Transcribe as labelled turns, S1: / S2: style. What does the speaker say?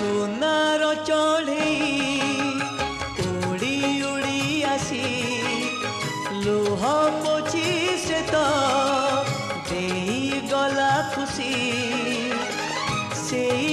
S1: सुनार चढ़ई उड़ी उड़ी आसी लुह पोछी से तो दे गला खुशी से